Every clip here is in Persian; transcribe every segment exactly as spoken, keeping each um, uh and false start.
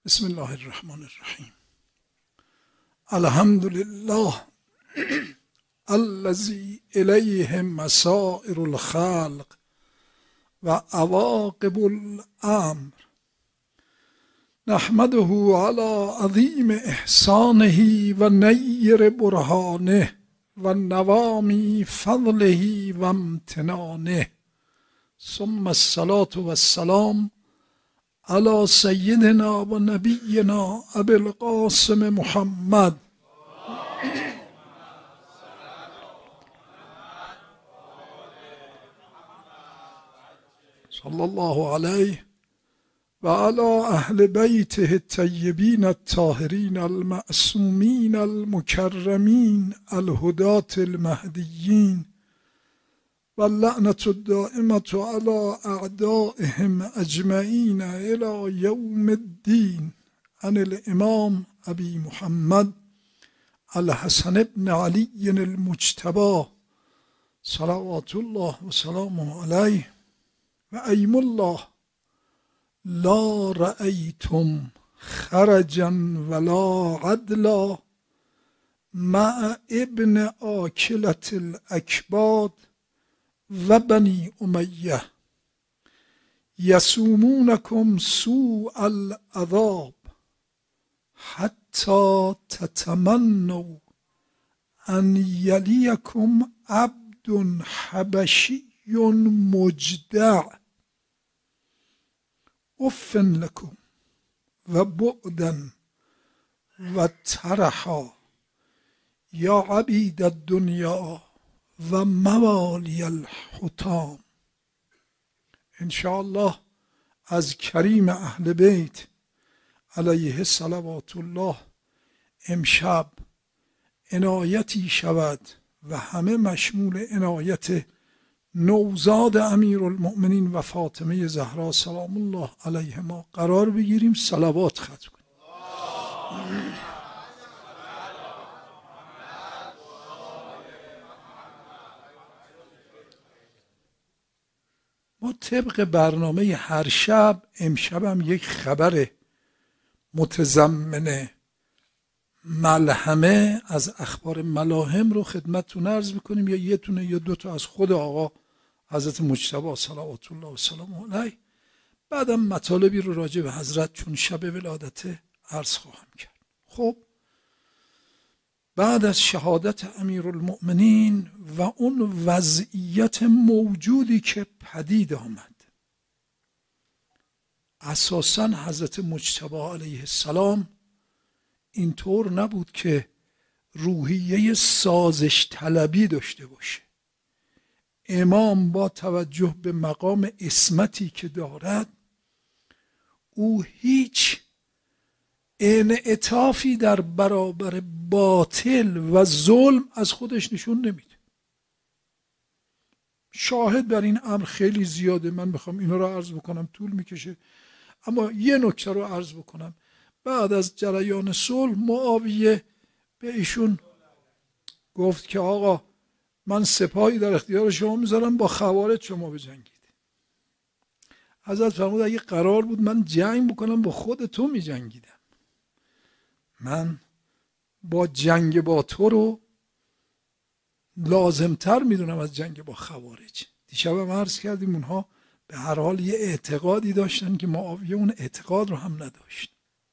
بسم الله الرحمن الرحیم. الحمد لله الذی الیه مسائر الخلق و عواقب الامر، نحمده علی عظیم احسانه و نیر برهانه و نوامی فضله و امتنانه، ثم الصلاة و السلام علی سیدنا و نبینا ابی القاسم محمد صلی الله علیه و علی اهل بیته الطیبین الطاهرین المعصومین المکرمین الهداة المهدیین و اللعنة الدائمة على اعدائهم اجمعین الى یوم الدین. عن الامام ابی محمد الحسن بن علی المجتبی صلوات الله و سلامه علیه و ایم الله لا رأیتم خرجا ولا عدلا مع ابن آکلة الاکباد و بنی امیه یسومونکم سوء العذاب حتی تتمنوا ان یلیکم عبد حبشی مجدع اف لکم و بعدا و ترحا یا عبید الدنیا و موالی الحطام. انشاءالله از کریم اهل بیت علیه صلوات الله امشب عنایتی شود و همه مشمول عنایت نوزاد امیرالمؤمنین و فاطمه زهرا سلام الله علیهما قرار بگیریم، صلوات ختم کنیم. ما طبق برنامه هر شب امشبم یک خبر متضمن ملهمه از اخبار ملاهم رو خدمتتون عرض میکنیم، یا یه تونه یا دو تا از خود آقا حضرت مجتبی صلوات الله و سلامه علیه، بعدم مطالبی رو راجع به حضرت چون شب ولادت عرض خواهم کرد. خب بعد از شهادت امیرالمؤمنین و اون وضعیت موجودی که پدید آمد، اساساً حضرت مجتبی علیه السلام اینطور نبود که روحیه سازش طلبی داشته باشه. امام با توجه به مقام عصمتی که دارد، او هیچ انعطافی در برابر باطل و ظلم از خودش نشون نمیده. شاهد بر این امر خیلی زیاده، من میخوام اینا رو عرض بکنم طول میکشه، اما یه نکته رو عرض بکنم. بعد از جریان صلح معاویه به ایشون گفت که آقا من سپاهی در اختیار شما میذارم با خوارج شما بجنگید. حضرت فرمود اگه قرار بود من جنگ بکنم با خود تو میجنگیدم، من با جنگ با تو رو لازمتر میدونم از جنگ با خوارج. دیشب هم عرض کردیم اونها به هر حال یه اعتقادی داشتن که معاویه اون اعتقاد رو هم نداشت،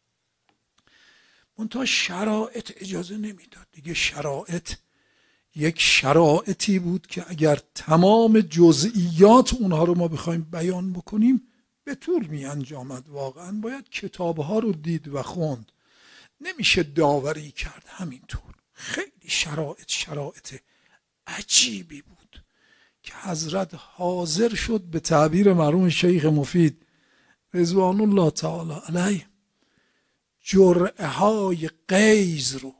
منتها شرایط اجازه نمیداد دیگه. شرایط یک شرایطی بود که اگر تمام جزئیات اونها رو ما بخوایم بیان بکنیم به طول می انجامد. واقعا باید کتابها رو دید و خوند، نمیشه داوری کرد همینطور. خیلی شرایط شرایط عجیبی بود که حضرت حاضر شد به تعبیر مرحوم شیخ مفید رضوان الله تعالی علیه جرعه های غیظ رو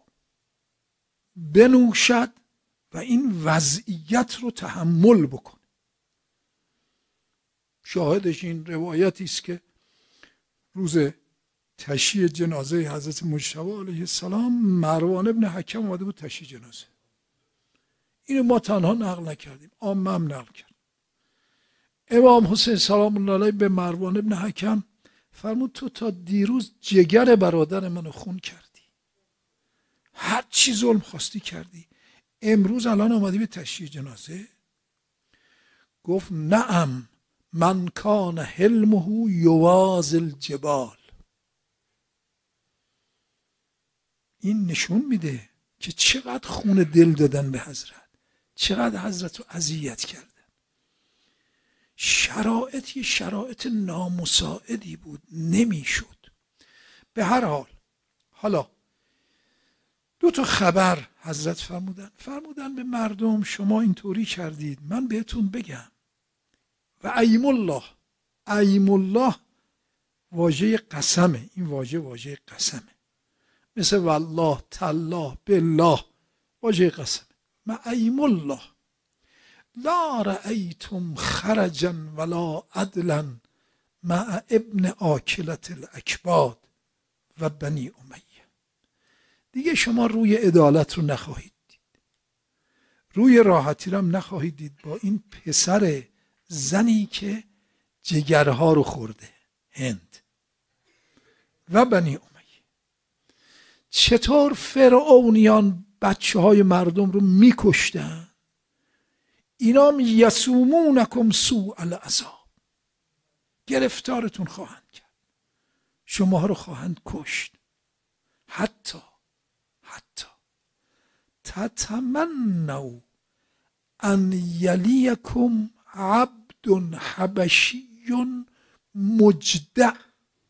بنوشد و این وضعیت رو تحمل بکنه. شاهدش این روایتی است که روز تشییع جنازه حضرت مجتبی علیه السلام مروان ابن حکم اومده بود تشییع جنازه. اینو ما تنها نقل نکردیم، عامه هم نقل کرد. امام حسین سلام الله علیه به مروان ابن حکم فرمود تو تا دیروز جگر برادر منو خون کردی، هر چی ظلم خواستی کردی، امروز الان آمدی به تشییع جنازه؟ گفت نعم من کان حلمه یوازی الجبال. این نشون میده که چقدر خون دل دادن به حضرت، چقدر حضرت رو اذیت کردن. شرایط یه شرایط نامساعدی بود، نمیشد. به هر حال حالا دو تا خبر حضرت فرمودن فرمودن به مردم شما اینطوری کردید، من بهتون بگم و ایم الله. ایم الله واژه قسمه، این واژه واژه قسمه، مثل والله تالله بالله واژه قسمه. و ایم الله لا رأیتم خرجا ولا عدلا مع ابن آکلة الاکباد و بنی امیه. دیگه شما روی عدالت رو نخواهید دید، روی راحتی رو هم نخواهید دید با این پسر زنی که جگرها رو خورده، هند و بنی امیه. چطور فرعونیان بچه های مردم رو میکشتن، اینا یسومونکم سوء العذاب، گرفتارتون خواهند کرد، شما رو خواهند کشت، حتی حتی تتمنوا ان یلیکم عبد حبشی مجدع.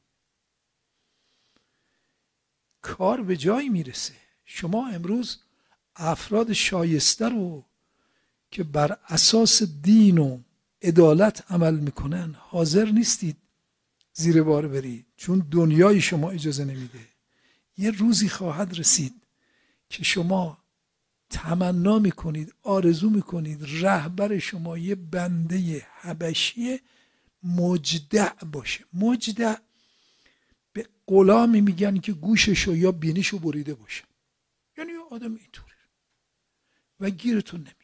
کار به جایی میرسه شما امروز افراد شایسته رو که بر اساس دین و عدالت عمل میکنن حاضر نیستید زیر بار برید، چون دنیای شما اجازه نمیده. یه روزی خواهد رسید که شما تمنا میکنید، آرزو میکنید رهبر شما یه بنده حبشی مجدع باشه. مجدع به غلامی میگن که گوششو یا بینیشو بریده باشه، یعنی آدم اینطوری و گیرتون نمیاد.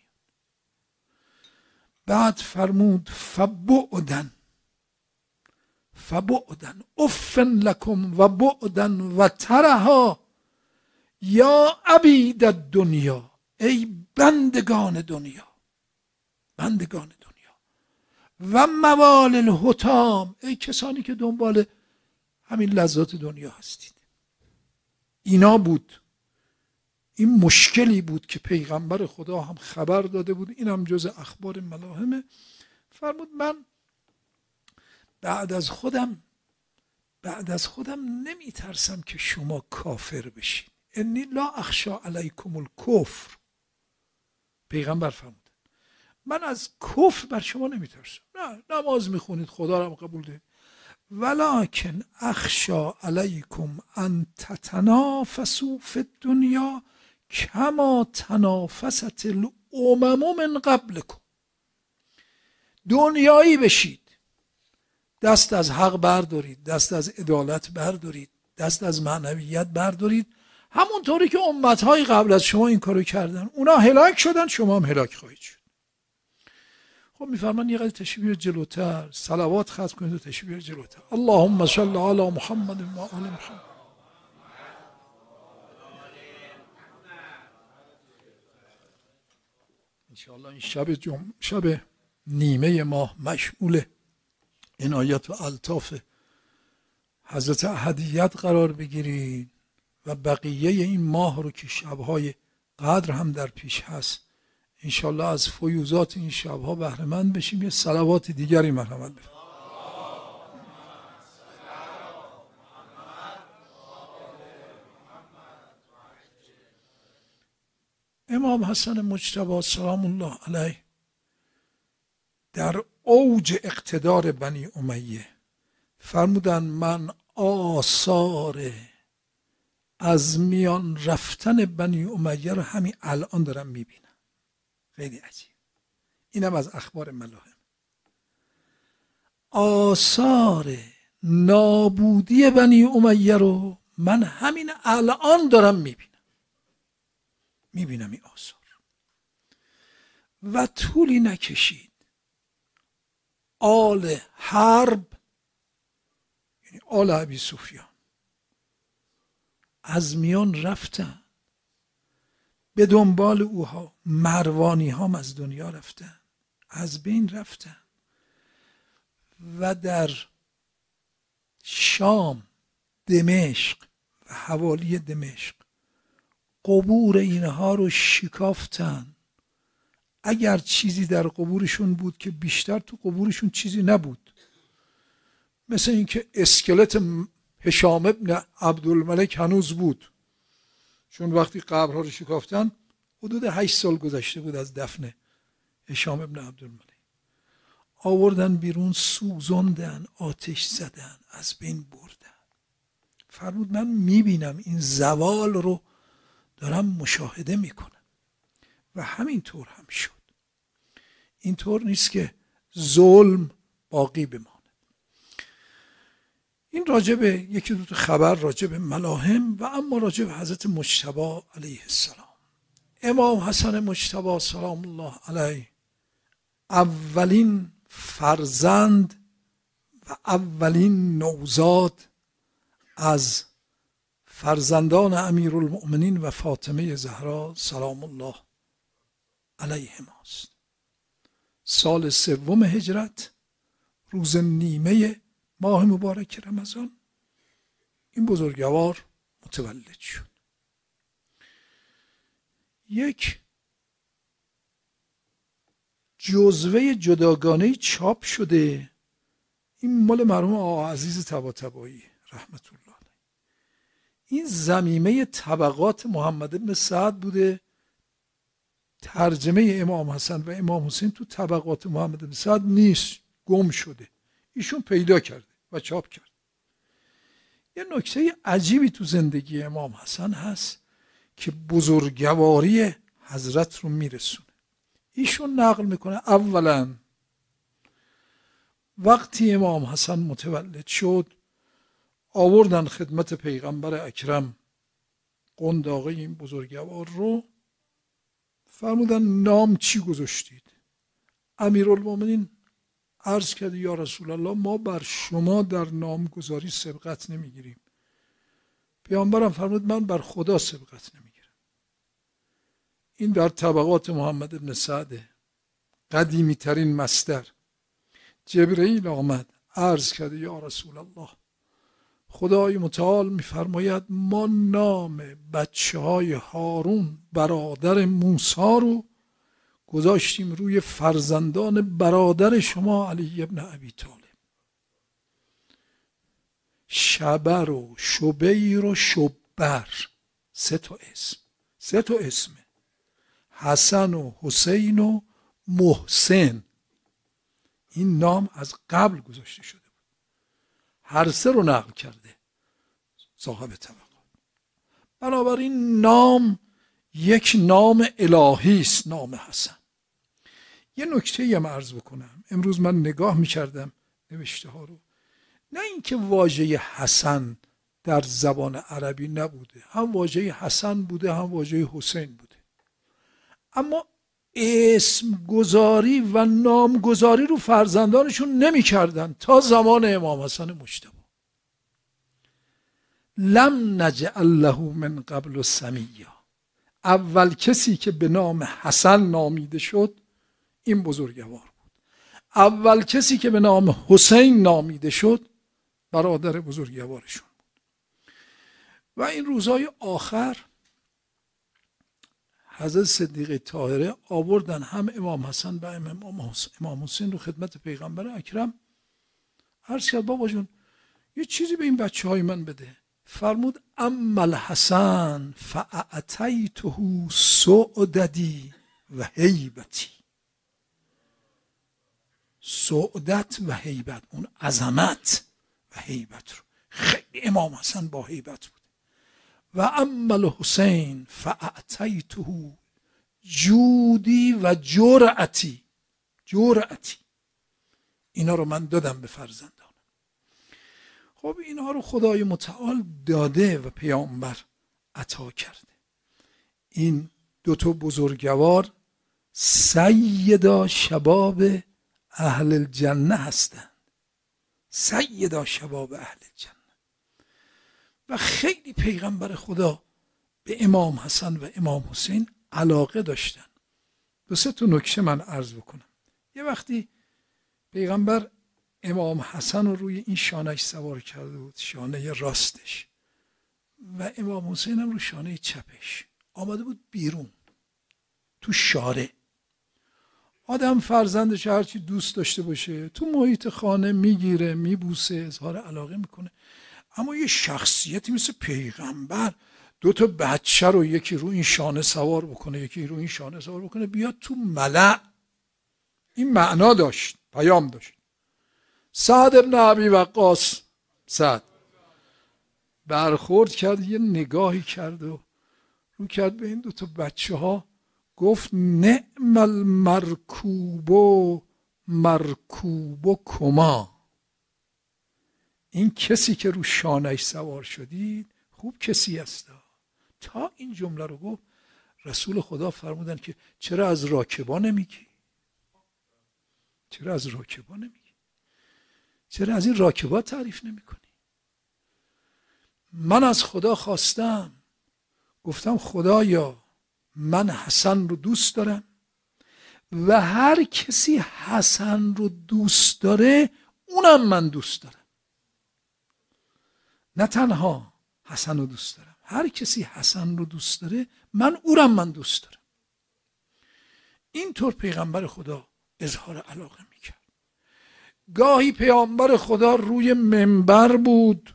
بعد فرمود فبعدن فبعدن افن لکم و بعدن و ترها یا عبید الدنیا، ای بندگان دنیا، بندگان دنیا، و موال الحطام، ای کسانی که دنبال همین لذات دنیا هستید. اینا بود، این مشکلی بود که پیغمبر خدا هم خبر داده بود، این هم جز اخبار ملاهمه. فرمود من بعد از خودم بعد از خودم نمی ترسم که شما کافر بشید. انی لا اخشا علیکم الکفر. پیغمبر فرمود من از کفر بر شما نمی ترسم. نه، نماز می خونید، خدا را قبول دارید، ولکن اخشا علیکم ان تتنافسوا فی الدنیا کما تنافست الامم من قبلکم. دنیایی بشید، دست از حق بردارید، دست از عدالت بردارید، دست از معنویت بردارید، همونطوری که امتهای قبل از شما این کارو کردن، اونا هلاک شدن، شما هم هلاک خواهید شد. خب میفرمان یه قدر تشریف بیار جلوتر، صلوات ختم کنید و تشریف بیار جلوتر. اللهم صل علی محمد و آل محمد. انشاءالله این شب جمعه، شب نیمه ماه مشمول عنایت و الطاف حضرت احدیت قرار بگیرید و بقیه این ماه رو که شبهای قدر هم در پیش هست انشاءالله از فیوزات این شبها بهره مند بشیم. یه صلوات دیگری مرحمت بفرمایید. امام حسن مجتبی سلام الله علیه در اوج اقتدار بنی امیه فرمودن من آثار از میان رفتن بنی امیه رو همین الان دارم میبینم. خیلی عجیب. اینم از اخبار ملاهم. آثار نابودی بنی امیه رو من همین الان دارم میبینم. میبینم این آثار. و طولی نکشید آل حرب، یعنی آل ابی سفیان از میان رفتن، به دنبال اوها. مروانی هم از دنیا رفتن، از بین رفتن و در شام، دمشق و حوالی دمشق قبور اینها رو شکافتن. اگر چیزی در قبورشون بود که بیشتر تو قبورشون چیزی نبود، مثل اینکه اسکلت هشام ابن عبدالملک هنوز بود، چون وقتی قبرها رو شکافتن حدود هشت سال گذشته بود از دفن هشام ابن عبدالملک. آوردن بیرون، سوزاندن، آتش زدن، از بین بردن. فرمود من میبینم این زوال رو دارم مشاهده میکنم. و همینطور هم شد. اینطور نیست که ظلم باقی بماند. این راجب یکی دو تا خبر راجب ملاهم و اما راجب حضرت مجتبی علیه السلام. امام حسن مجتبی سلام الله علیه اولین فرزند و اولین نوزاد از فرزندان امیرالمؤمنین و فاطمه زهرا سلام الله علیهما است. سال سوم هجرت، روز نیمه ماه مبارک رمضان، این بزرگوار متولد شد. یک جزوه جداگانه چاپ شده، این مال مرحوم آقا عزیز طباطبایی رحمت الله علیه. این ضمیمه طبقات محمد بن سعد بوده. ترجمه امام حسن و امام حسین تو طبقات محمد بن سعد نیست، گم شده. ایشون پیدا کرده و چاپ کرد. یه نکته عجیبی تو زندگی امام حسن هست که بزرگواری حضرت رو میرسونه. ایشون نقل میکنه اولا وقتی امام حسن متولد شد آوردن خدمت پیغمبر اکرم قنداقه این بزرگوار رو، فرمودن نام چی گذاشتید؟ امیرالمومنین عرض کرد یا رسول الله ما بر شما در نامگذاری سبقت نمیگیریم. پیامبرم فرمود من بر خدا سبقت نمیگیرم. این در طبقات محمد بن سعد، قدیمی ترین مصدر. جبرئیل آمد عرض کرد یا رسول الله خدای متعال میفرماید ما نام بچه های هارون برادر موسی رو گذاشتیم روی فرزندان برادر شما علی ابن ابی طالب. شبر و شبیر و شبر، سه تا اسم، سه تا اسم، حسن و حسین و محسن. این نام از قبل گذاشته شده بود. هر سه رو نقل کرده صاحب طبقات. بنابراین نام یک نام الهی است، نام حسن. یه نکته یم عرض بکنم. امروز من نگاه میکردم نوشته ها رو، نه اینکه واژه حسن در زبان عربی نبوده، هم واژه حسن بوده هم واژه حسین بوده، اما اسم گذاری و نام گذاری رو فرزندانشون نمی کردن تا زمان امام حسن مجتبی. لم نجعل له من قبل سمیا. اول کسی که به نام حسن نامیده شد این بزرگوار بود. اول کسی که به نام حسین نامیده شد برادر بزرگوارشون بود. و این روزهای آخر حضرت صدیقه طاهره آوردن هم امام حسن و امام حسین رو خدمت پیغمبر اکرم. عرض کرد بابا جون یه چیزی به این بچه های من بده. فرمود اما الحسن فاعطیته سعددی و هیبتی. سعدت و هیبت، اون عظمت و هیبت رو، خیلی امام حسن با هیبت بود. و اما الحسین فاعطیته جودی و جرأتی. جرأتی اینا رو من دادم به فرزندانم. خب اینها رو خدای متعال داده و پیامبر عطا کرده. این دو تا بزرگوار سیدا شباب اهل الجنه هستند. سیدا شباب اهل الجنه. و خیلی پیغمبر خدا به امام حسن و امام حسین علاقه داشتن. دو سه تا نکته من عرض بکنم. یه وقتی پیغمبر امام حسن رو روی این شانهش سوار کرده بود، شانه راستش، و امام حسین هم رو شانه چپش. آمده بود بیرون تو شارع. آدم فرزندش هرچی دوست داشته باشه تو محیط خانه میگیره، میبوسه، اظهار علاقه میکنه. اما یه شخصیتی مثل پیغمبر دو تا بچه رو یکی رو این شانه سوار بکنه یکی رو این شانه سوار بکنه بیاد تو ملأ، این معنا داشت، پیام داشت. سعد ابن ابی وقاص سعد برخورد کرد، یه نگاهی کرد و رو کرد به این دو تا بچه ها، گفت نعم المرکوب مرکوب کما. این کسی که رو شانه‌اش سوار شدید خوب کسی است. تا این جمله رو گفت رسول خدا فرمودن که چرا از راکبا نمیگی؟ چرا از راکبا نمیگی؟ چرا از این راکبا تعریف نمیکنی؟ من از خدا خواستم، گفتم خدایا من حسن رو دوست دارم و هر کسی حسن رو دوست داره اونم من دوست دارم. نه تنها حسن رو دوست دارم، هر کسی حسن رو دوست داره من اونم من دوست دارم. اینطور پیغمبر خدا اظهار علاقه میکرد. گاهی پیامبر خدا روی منبر بود،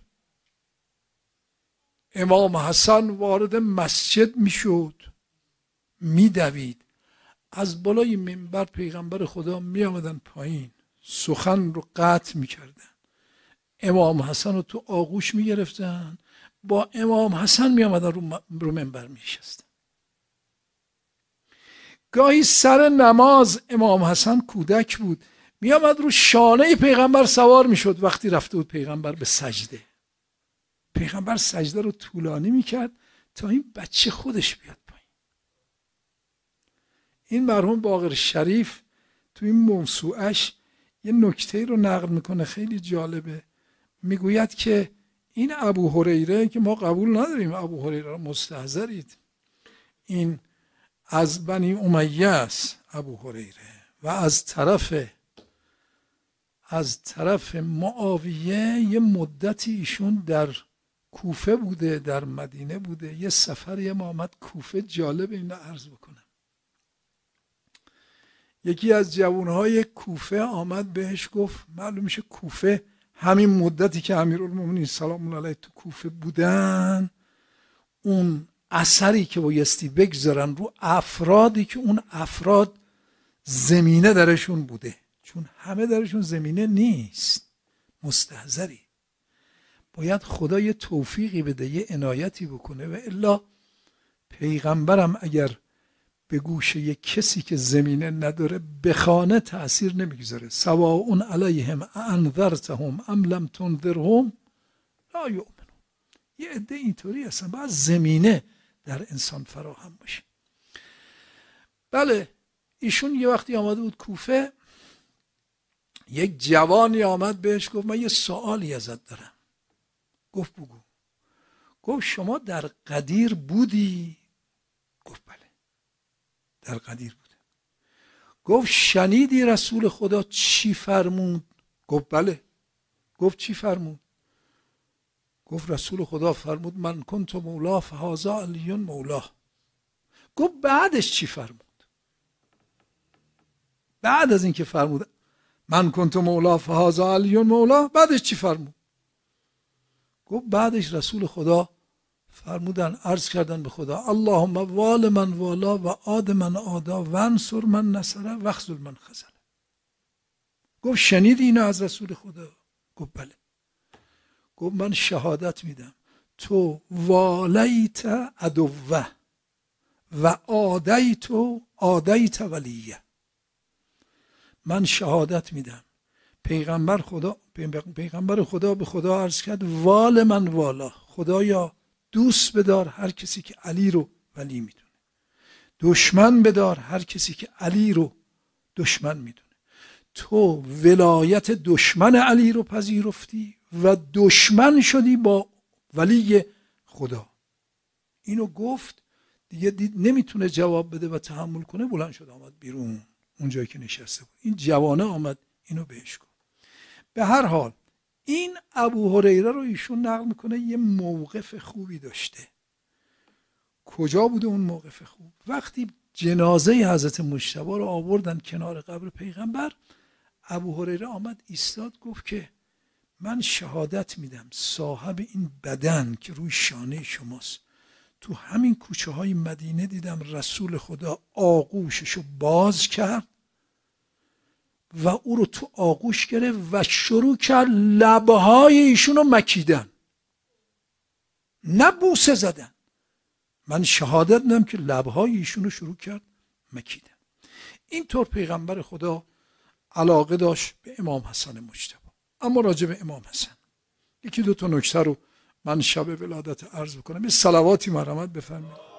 امام حسن وارد مسجد میشد، میدوید، از بالای منبر پیغمبر خدا میآمدن پایین، سخن رو قطع میکردن، امام حسن رو تو آغوش میگرفتن، با امام حسن میآمدن رو, رو منبر میشستن. گاهی سر نماز امام حسن کودک بود، میآمد رو شانه پیغمبر سوار میشد. وقتی رفته بود پیغمبر به سجده، پیغمبر سجده رو طولانی میکرد تا این بچه خودش بیاد پایین. این مرحوم باقر شریف تو این موسوعش یه نکته رو نقل میکنه خیلی جالبه. میگوید که این ابو هریره که ما قبول نداریم ابو هریره رو مستحضرید، این از بنی امیه است ابو هریره، و از طرف از طرف معاویه یه مدتی ایشون در کوفه بوده، در مدینه بوده. یه سفری ما آمد کوفه، جالب اینو عرض بکنم. یکی از جوانهای کوفه آمد بهش گفت، معلوم میشه کوفه همین مدتی که امیرالمومنین سلام الله علیه تو کوفه بودن، اون اثری که بایستی بگذارن رو افرادی که اون افراد زمینه درشون بوده، چون همه درشون زمینه نیست، مستحضری، باید خدا یه توفیقی بده، یه عنایتی بکنه، و الا پیغمبرم اگر به گوش یک کسی که زمینه نداره به خانه تأثیر نمیگذاره. سواء علیهم انذرتهم ام لم تنذرهم لا یؤمنون. یه عده اینطوری هستن، باید زمینه در انسان فراهم باشه. بله، ایشون یه وقتی آمده بود کوفه، یک جوانی آمد بهش گفت من یه سوالی ازت دارم. گفت بگو. گفت شما در قدیر بودی؟ گفت بله در قدیر بوده. گفت شنیدی رسول خدا چی فرمود؟ گفت بله. گفت چی فرمود؟ گفت رسول خدا فرمود من کنت مولا فهذا علی مولا. گفت بعدش چی فرمود؟ بعد از اینکه فرمود من کنت مولا فهذا علی مولا، بعدش چی فرمود؟ گفت بعدش رسول خدا فرمودن، عرض کردن به خدا اللهم وال من والا و عاد من عادا و انصر من نصره و اخذل من خذله. گفت شنیدی اینو از رسول خدا؟ گفت بله. گفت من شهادت میدم تو والیت عدوه و عادیت عادیت ولیه. من شهادت میدم پیغمبر خدا پیغمبر خدا به خدا عرض کرد وال من والا، خدایا دوست بدار هر کسی که علی رو ولی میدونه، دشمن بدار هر کسی که علی رو دشمن میدونه. تو ولایت دشمن علی رو پذیرفتی و دشمن شدی با ولی خدا. اینو گفت دیگه، دید نمیتونه جواب بده و تحمل کنه، بلند شد آمد بیرون اون جایی که نشسته بود. این جوانه آمد اینو بهش گفت. به هر حال این ابو هریره رو ایشون نقل میکنه یه موقف خوبی داشته. کجا بوده اون موقف خوب؟ وقتی جنازه حضرت مجتبی رو آوردن کنار قبر پیغمبر، ابو هریره آمد ایستاد، گفت که من شهادت میدم صاحب این بدن که روی شانه شماست، تو همین کوچه های مدینه دیدم رسول خدا آغوششو باز کرد و او رو تو آغوش گرفت و شروع کرد لبهای ایشون رو مکیدن، نه بوسه زدن. من شهادت میدم که لبهای ایشون رو شروع کرد مکیدن. اینطور پیغمبر خدا علاقه داشت به امام حسن مجتبی. اما راجع به امام حسن یکی دو تا نکته رو من شب ولادت عرض بکنم. یه صلواتی مرحمت بفرمایید.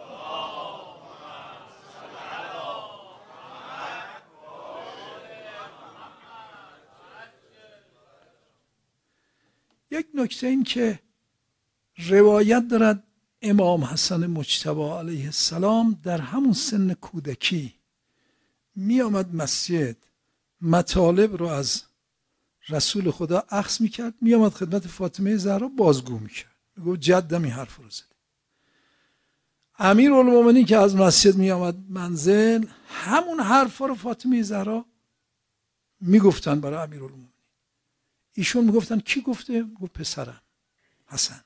یک نکته این که روایت دارد امام حسن مجتبی علیه السلام در همون سن کودکی می آمد مسجد، مطالب رو از رسول خدا اخذ می کرد، می آمد خدمت فاطمه زهرا بازگو می کرد، می گفت جدم این حرف رو زده. امیرالمومنین که از مسجد می آمد منزل، همون حرف رو فاطمه زهرا می گفتن برای امیرالمومنین. ایشون می گفتن کی گفته؟ گفت پسرم حسن.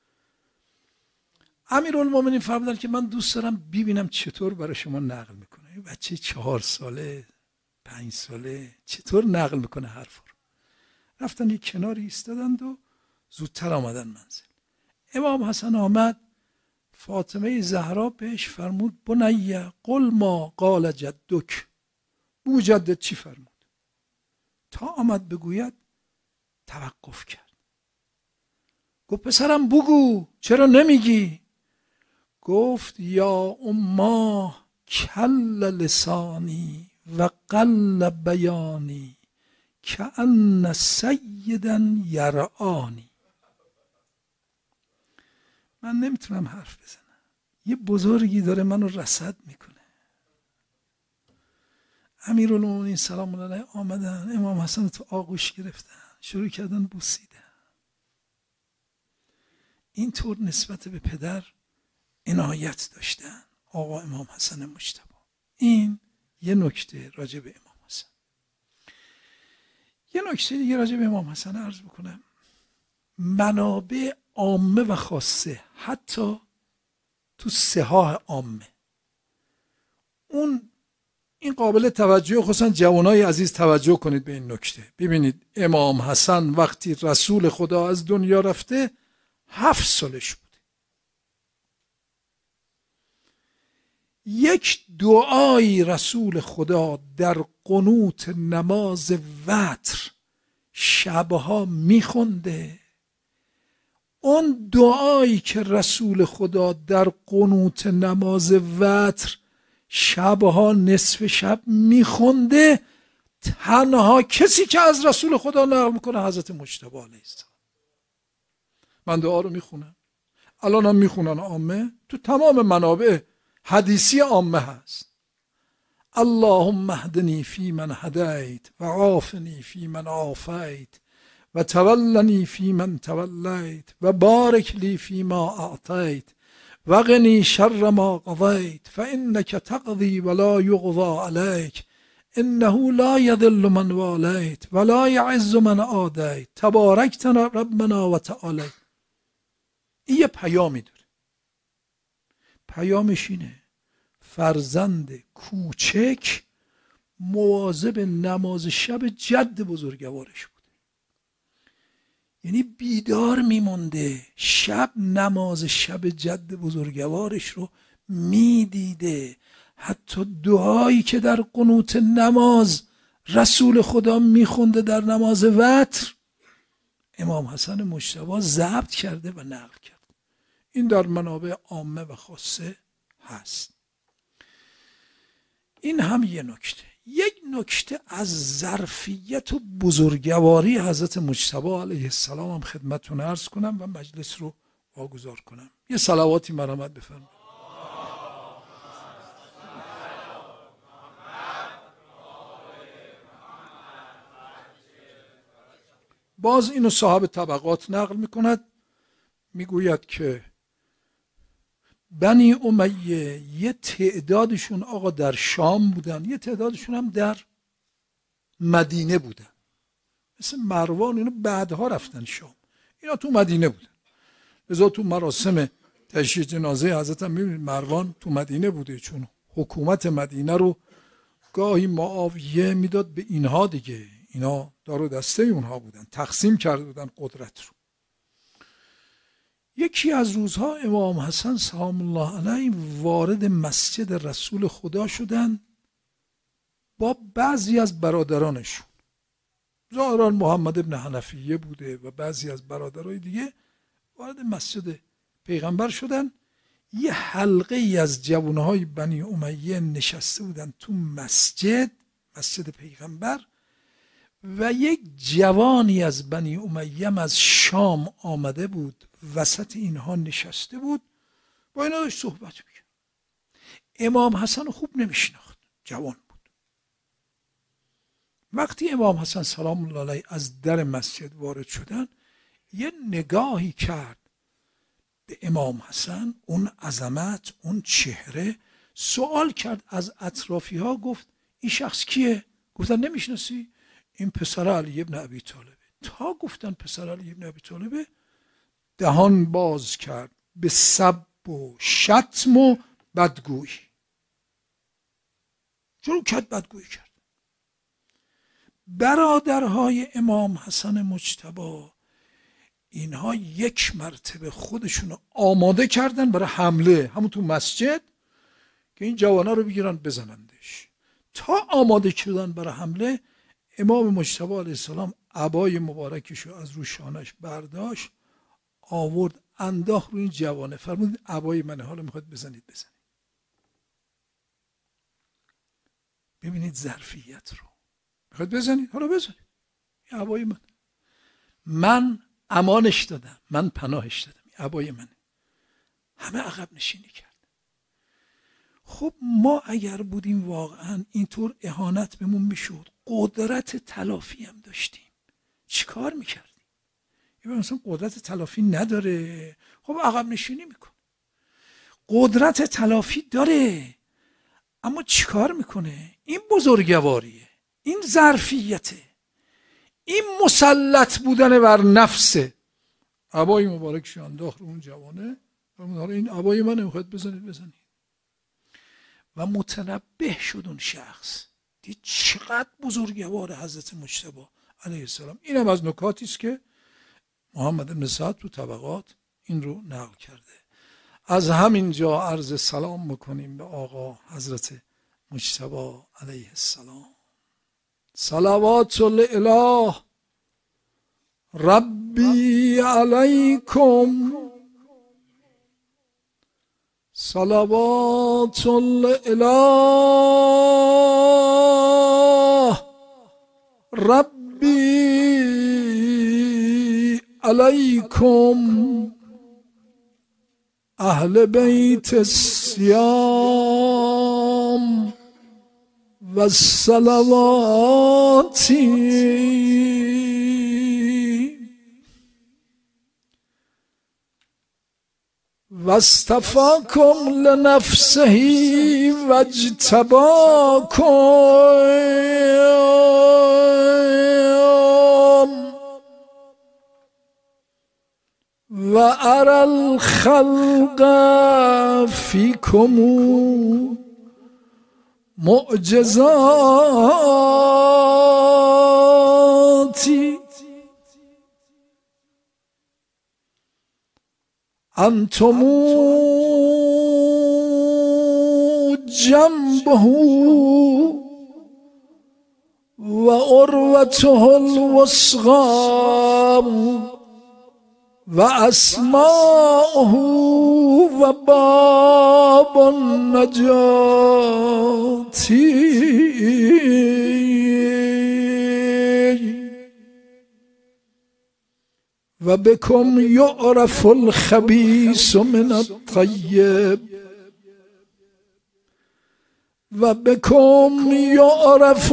امیرالمومنین فرمودن که من دوست دارم ببینم چطور برای شما نقل میکنه. یه بچه چهار ساله پنج ساله چطور نقل میکنه حرف رو. رفتن یک کناری ایستادند و زودتر آمدن منزل. امام حسن آمد، فاطمه زهرا بهش فرمود بنیه قل ما قال جدک، بگو جدت چی فرمود. تا آمد بگوید توقف کرد. گفت پسرم بگو، چرا نمیگی؟ گفت یا اما کل لسانی و قل بیانی کأن سیدا یرعانی. من نمیتونم حرف بزنم، یه بزرگی داره منو رصد میکنه. امیرالمومنین سلام الله علیه آمدن، امام حسن تو آغوش گرفتن، شروع کردن بوسیدن. اینطور نسبت به پدر عنایت داشتن آقا امام حسن مجتبی. این یه نکته راجع به امام حسن. یه نکته دیگه راجع به امام حسن عرض بکنم. منابع عامه و خاصه، حتی تو صحاح عامه، اون این قابل توجه، خصوصا جوانای عزیز توجه کنید به این نکته. ببینید امام حسن وقتی رسول خدا از دنیا رفته هفت سالش بود. یک دعایی رسول خدا در قنوت نماز وتر شبها میخونده. اون دعایی که رسول خدا در قنوت نماز وتر شبها نصف شب میخونده، تنها کسی که از رسول خدا نقل میکنه حضرت مجتبی علیه السلام. من دعا رو میخونم، الان هم میخونن عامه، تو تمام منابع حدیثی عامه هست. اللهم اهدنی فی من هدیت و عافنی فی من عافیت و تولنی فی من تولیت و بارک لی فی ما اعطیت و قنی شر ما قضیت فانک تقضی ولا یقضى علیک انه لا یذل من والیت ولا یعز من عادیت تبارکت ربنا و تعالیت. این یه پیامی داره. پیامش اینه فرزند کوچک مواظب نماز شب جد بزرگوارش بوده. یعنی بیدار میمونده، شب نماز شب جد بزرگوارش رو میدیده. حتی دعایی که در قنوت نماز رسول خدا میخونده در نماز وتر، امام حسن مجتبی ضبط کرده و نقل کرده. این در منابع عامه و خاصه هست. این هم یه نکته. یک نکته از ظرفیت و بزرگواری حضرت مجتبی علیه السلام هم خدمتتون عرض کنم و مجلس رو واگذار کنم. یه صلواتی مرحمت بفرمایید. باز اینو صاحب طبقات نقل میکند، میگوید که بنی امیه یه تعدادشون آقا در شام بودن، یه تعدادشون هم در مدینه بودن. مثل مروان اینا بعدها رفتن شام، اینا تو مدینه بودن. لذا تو مراسم تشییع جنازه حضرت هم میبینید مروان تو مدینه بوده، چون حکومت مدینه رو گاهی معاویه میداد به اینها دیگه، اینا دار و دسته اونها بودن، تقسیم کرده بودن قدرت رو. یکی از روزها امام حسن سلام الله علیه وارد مسجد رسول خدا شدن با بعضی از برادرانشون. ظاهرا محمد ابن حنفیه بوده و بعضی از برادرای دیگه وارد مسجد پیغمبر شدن. یه حلقه ای از جوانهای بنی امیه نشسته بودن تو مسجد مسجد پیغمبر و یک جوانی از بنی امیه از شام آمده بود، وسط اینها نشسته بود، با اینا داشت صحبت میکرد. امام حسن خوب نمیشناخت، جوان بود. وقتی امام حسن سلام الله علیه از در مسجد وارد شدن، یه نگاهی کرد به امام حسن، اون عظمت، اون چهره، سوال کرد از اطرافی ها، گفت این شخص کیه؟ گفتن نمیشناسی؟ این پسر علی ابن ابی طالبه. تا گفتن پسر علی ابن ابی طالبه، دهان باز کرد به سب و شتم و بدگویی، شروع کرد بدگویی کرد. برادرهای امام حسن مجتبی اینها یک مرتبه خودشونو آماده کردن برای حمله همون تو مسجد که این جوانا رو بگیرن بزنندش. تا آماده شدن برای حمله، امام مجتبی علیه السلام عبای مبارکشو از رو شانش برداشت، آورد انداخت روی این جوانه، فرمود عبای منه، حالا میخواد بزنید بزنید. ببینید ظرفیت رو، میخواد بزنید حالا بزنید، این عبای من، من امانش دادم، من پناهش دادم، این عبای منه. همه عقب نشینی کرد. خب ما اگر بودیم واقعا اینطور اهانت بهمون میشد، قدرت تلافی هم داشتیم، چیکار میکردیم؟ این مثلا قدرت تلافی نداره، خب عقب نشینی میکنه. قدرت تلافی داره، اما چیکار میکنه؟ این بزرگواریه، این ظرفیته، این مسلط بودن بر نفسه. عبای مبارکش انداخت رو اون جوانه، حالا این عبای منه، میخواد بزنید بزنید. و متنبه شد اون شخص، دید چقدر بزرگوار حضرت مجتبی علیه السلام. اینم از نکاتی است که محمد بن سعد تو طبقات این رو نقل کرده. از همین جا عرض سلام بکنیم به آقا حضرت مجتبی علیه السلام. صلوات الاله ربی علیکم، صلوات الاله ربی علیکم اهل بیت الصیام و الصلواتی واصطفاكم لنفسه واجتباكم وأرى الخلق فيكم معجزاتي أنتم جنبه وعروته الوثقى وأسماؤه وباب النجاة و بکم یعرف الخبیث من الطیب و بکم یعرف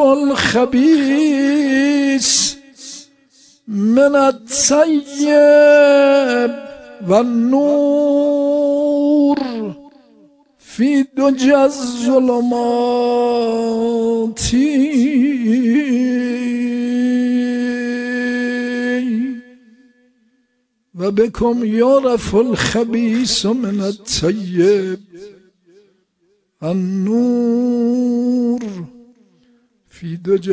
الخبیث من الطیب و النور فی دجی الظلمات و بکم یعرف الخبیث من الطیب النور فی دجی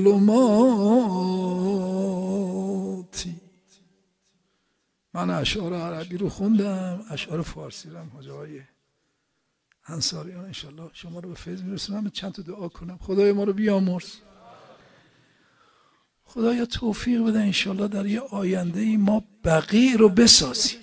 الظلمات. من اشعار عربی رو خوندم، اشعار فارسی رو هم حاج آقای انصاریان انشالله شما رو به فیض میرسونم. چند تا دعا کنم. خدای ما رو بیامرز، خدایا توفیق بده انشالله در یه آینده ای ما بقیع رو بسازیم.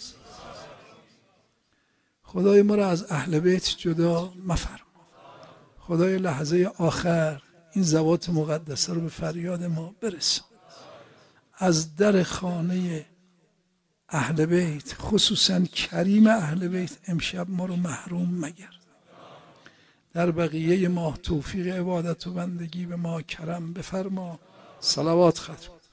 خدای ما رو از اهل بیت جدا مفرما. خدای لحظه آخر این ذوات مقدسه رو به فریاد ما برسان. از در خانه اهل بیت خصوصا کریم اهل بیت امشب ما رو محروم مگرد. در بقیه ماه توفیق عبادت و بندگی به ما کرم بفرما. صلوات ختم.